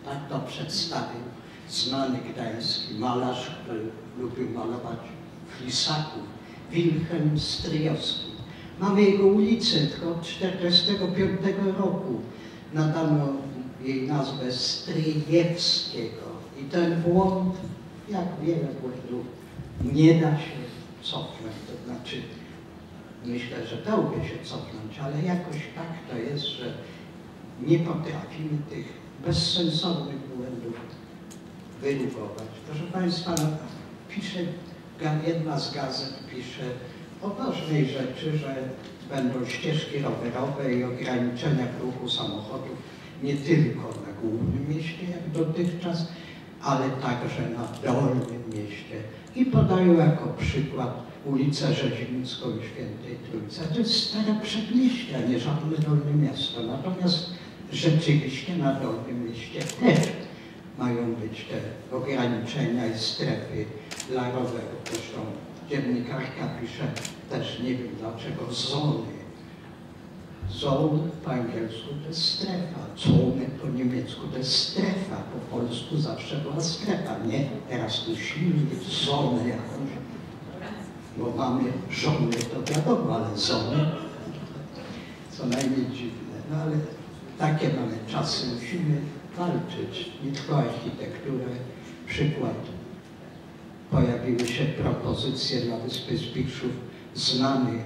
Tak to przedstawił znany gdański malarz, który lubił malować flisaków, Wilhelm Stryjowski. Mamy jego ulicę, tylko od 1945 roku nadano jej nazwę Stryjewskiego. I ten błąd, jak wiele błędów, nie da się cofnąć. To znaczy, myślę, że dałoby się cofnąć, ale jakoś tak to jest, że nie potrafimy tych bezsensownych błędów wyrugować. Proszę Państwa, no, pisze, jedna z gazet pisze o ważnej rzeczy, że będą ścieżki rowerowe i ograniczenia w ruchu samochodów nie tylko na głównym mieście, jak dotychczas, ale także na dolnym mieście. I podają jako przykład ulicę Rzeźwińską i Świętej Trójcy. To jest stare przedmieście, a nie żadne dolne miasto. Natomiast rzeczywiście na dolnym mieście też mają być te ograniczenia i strefy dla rowerów. Zresztą dziennikarka pisze też, nie wiem dlaczego, zony. Zone po angielsku to jest strefa, zone po niemiecku to jest strefa, po polsku zawsze była strefa, nie? Teraz musimy mieć zonę jakąś, bo mamy żony, to wiadomo, ale zony co najmniej dziwne. No ale takie mamy czasy, musimy walczyć, nie tylko architekturę. Przykład, pojawiły się propozycje dla Wyspy Spichrzów, znany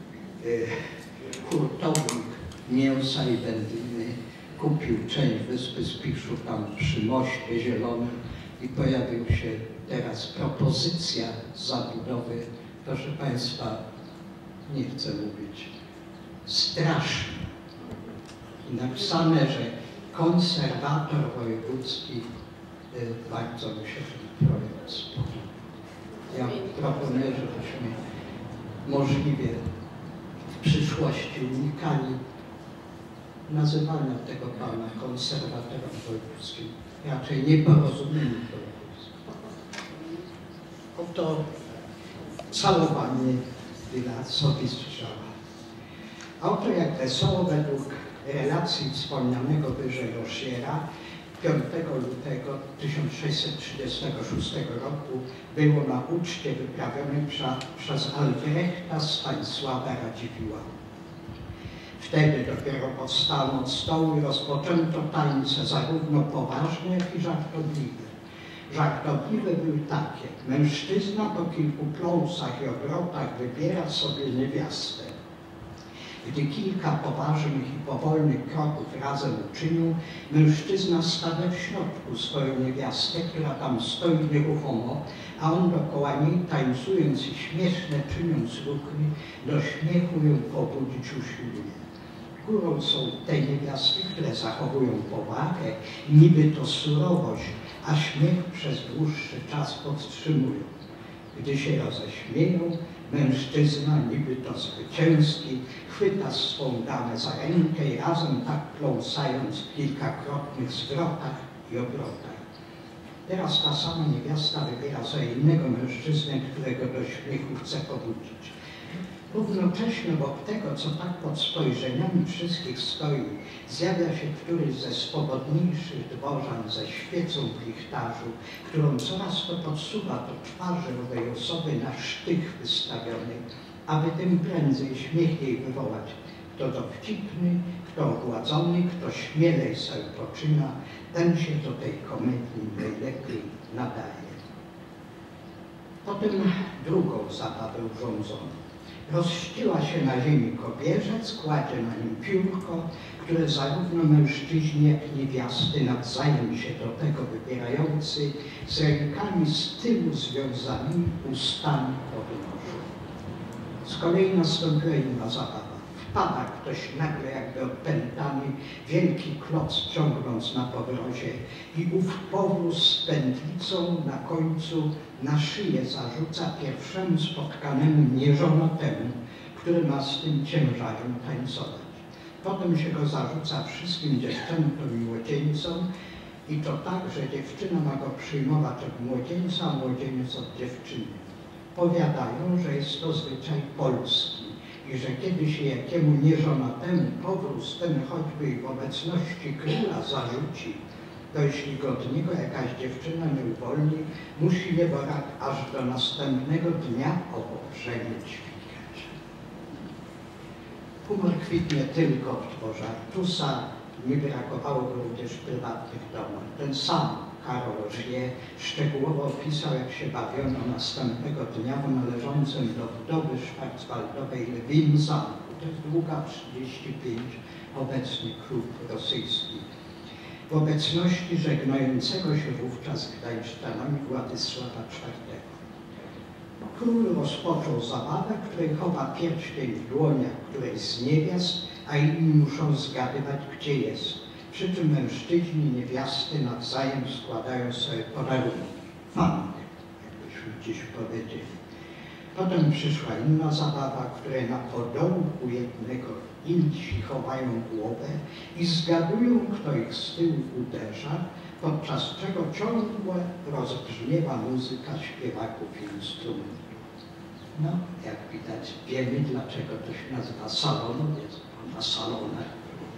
hurtownik mięsa i wędliny kupił część Wyspy Spichrzów tam przy Moście Zielonym i pojawił się teraz propozycja zabudowy, proszę Państwa, nie chcę mówić, straszne. I napisane, że konserwator wojewódzki bardzo mi się ten projekt spodobał. Ja proponuję, żebyśmy możliwie w przyszłości unikali nazywania tego pana konserwatorem wojewódzkim, raczej nieporozumieniem wojewódzkim. Oto całowanie dla Sobiestrza. A oto jak wesoło według relacji wspomnianego wyżej Rosiera 5 lutego 1636 roku było na uczcie wyprawionej przez Albrechta Stanisława Radziwiłła. Wtedy dopiero powstano od stołu i rozpoczęto tańce zarówno poważne, jak i żartobliwe. Żartobliwe były takie: mężczyzna po kilku pląsach i obrotach wybiera sobie niewiastę. Gdy kilka poważnych i powolnych kroków razem uczynił, mężczyzna stawia w środku swoją niewiastę, która tam stoi nieruchomo, a on dokoła niej, tańcując i śmieszne czyniąc ruchy, do śmiechu ją pobudzić usiłuje. Górą są te niewiasty, które zachowują powagę, niby to surowość, a śmiech przez dłuższy czas podtrzymują. Gdy się roześmieją, mężczyzna, niby to zwycięski, chwyta swą damę za rękę i razem tak pląsając w kilkakrotnych zwrotach i obrotach. Teraz ta sama niewiasta wybiera za innego mężczyznę, którego do śmiechu chce pobudzić. Równocześnie obok tego, co tak pod spojrzeniami wszystkich stoi, zjawia się któryś ze swobodniejszych dworzan ze świecą w lichtarzu, którą coraz to podsuwa do twarzy owej osoby na sztych wystawionej, aby tym prędzej śmiech jej wywołać. Kto dowcipny, kto ogładzony, kto śmielej sobie poczyna, ten się do tej komedii najlepiej nadaje. Potem drugą zabawę urządzono. Rozściła się na ziemi kobierzec, kładzie na nim piórko, które zarówno mężczyźni, jak i niewiasty nawzajem się do tego wybierający, z rękami z tyłu związanymi ustami podnoszą. Z kolei nastąpiła inna zabawa. Wpada ktoś nagle jakby odpętany, wielki kloc ciągnąc na powrozie i ów powóz z pętlicą na końcu na szyję zarzuca pierwszemu spotkanemu nieżonatemu, który ma z tym ciężarem tańcować. Potem się go zarzuca wszystkim dziewczętom i młodzieńcom i to tak, że dziewczyna ma go przyjmować od młodzieńca, a młodzieniec od dziewczyny. Powiadają, że jest to zwyczaj polski i że kiedy się jakiemu nieżonatemu powróz ten choćby w obecności króla zarzuci, to jeśli go od niego jakaś dziewczyna nie uwolni, musi nieborak aż do następnego dnia obok ćwikać. Humor kwitnie tylko w tworze Artusa, nie brakowało go również w prywatnych domach. Ten sam Karol Żyje szczegółowo opisał, jak się bawiono następnego dnia w należącym do wdowy szwarcwaldowej Lwim zamku. To jest długa 35, obecnie klub rosyjski. W obecności żegnającego się wówczas Gdańszczanami Władysława IV. Król rozpoczął zabawę, w której chowa pierścień w dłoniach którejś z niewiast, a inni muszą zgadywać, gdzie jest. Przy czym mężczyźni i niewiasty nawzajem składają sobie podarunki. Fanny, jakbyśmy dziś powiedzieli. Potem przyszła inna zabawa, w której na podołku jednego insi chowają głowę i zgadują, kto ich z tyłu uderza, podczas czego ciągle rozbrzmiewa muzyka śpiewaków i instrumentów. No, jak widać, wiemy, dlaczego to się nazywa salonowiec, bo na salonach.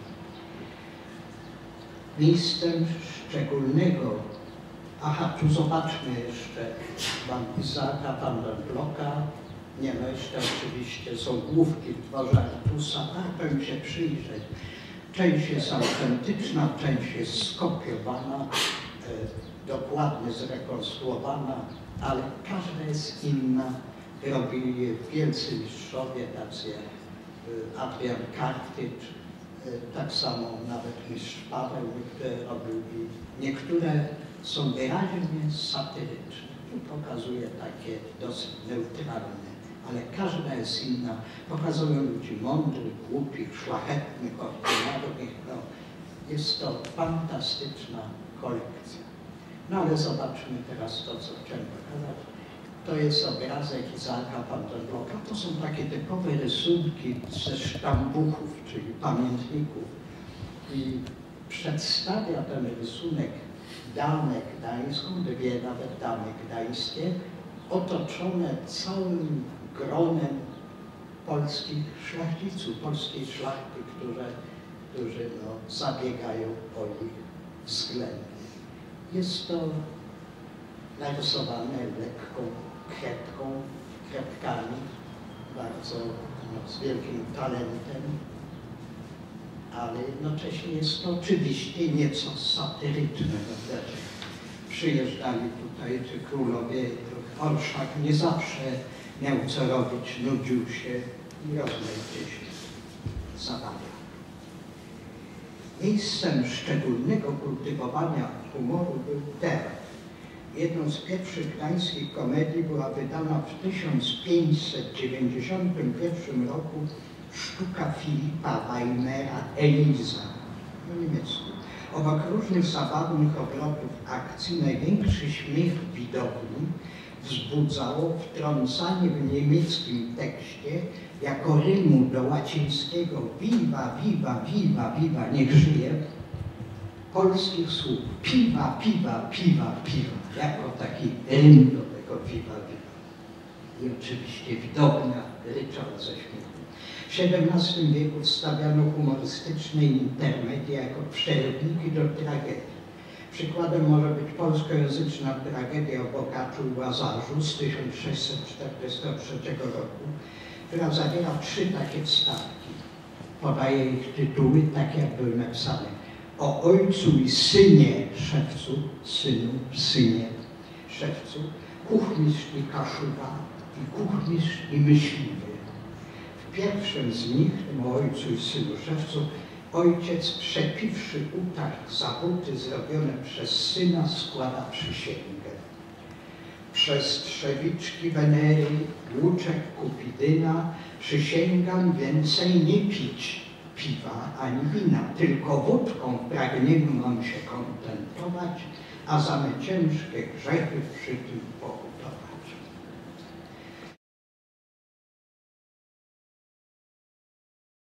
Miejscem szczególnego, aha, tu zobaczmy jeszcze Izaaka van der Blocka. Nie, no jeszcze oczywiście są główki w dworze Artusa, warto im się przyjrzeć. Część jest autentyczna, część jest skopiowana, dokładnie zrekonstruowana, ale każda jest inna. Robili je wielcy mistrzowie, tacy jak Adrian Kartycz, tak samo nawet mistrz Paweł, niektóre robił i niektóre są wyraźnie satyryczne. Tu pokazuje takie dosyć neutralne, ale każda jest inna. Pokazują ludzi mądrych, głupich, szlachetnych, ordynarnych. No, jest to fantastyczna kolekcja. No ale zobaczmy teraz to, co chciałem pokazać. To jest obrazek Izaaka van der Blocka. To są takie typowe rysunki ze sztambuchów, czyli pamiętników. I przedstawia ten rysunek damę gdańską, dwie nawet damy gdańskie, otoczone całym gronem polskich szlachciców, polskiej szlachty, którzy no, zabiegają o ich względy. Jest to narysowane lekką kredkami, bardzo no, z wielkim talentem, ale jednocześnie jest to oczywiście nieco satyryczne. Przyjeżdżali tutaj ci królowie, Orszak nie zawsze miał co robić, nudził się i rozmaicie się zabawiał. Miejscem szczególnego kultywowania humoru był teatr. Jedną z pierwszych gdańskich komedii była wydana w 1591 roku sztuka Filipa Weimera Eliza po niemiecku. Obok różnych zabawnych obrotów akcji największy śmiech widowni wzbudzało wtrącanie w niemieckim tekście jako rymu do łacińskiego viva, viva, viva, viva, niech żyje, polskich słów piwa, piwa, piwa, piwa, jako taki rym do tego viva, viva. I oczywiście widownia ryczała ze śmiechu. W XVII wieku wstawiano humorystyczne intermedia jako przerwniki do tragedii. Przykładem może być polskojęzyczna tragedia o Bogaczu i Łazarzu z 1643 roku, która zawiera 3 takie wstawki. Podaje ich tytuły, tak jak były napisane. O ojcu i synie szewcu, synu, synie szewcu, kuchmistrz i kaszuba i kuchmistrz i myśliwy. W pierwszym z nich, tym o ojcu i synu szewcu, ojciec, przepiwszy utarg za buty zrobione przez syna, składa przysięgę. Przez trzewiczki Wenery, łuczek Kupidyna, przysięgam więcej nie pić piwa ani wina, tylko wódką w pragnieniu mam się kontentować, a za me ciężkie grzechy przy tym pokutować.